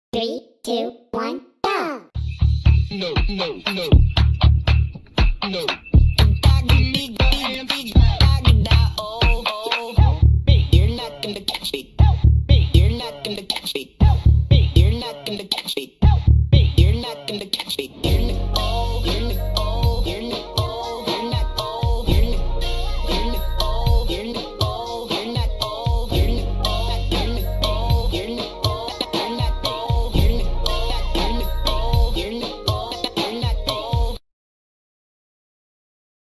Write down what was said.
3, 2, 1, go! No, no, no. No. You're not gonna catch me. You're not gonna catch me. You're not gonna catch me. You're not gonna catch me.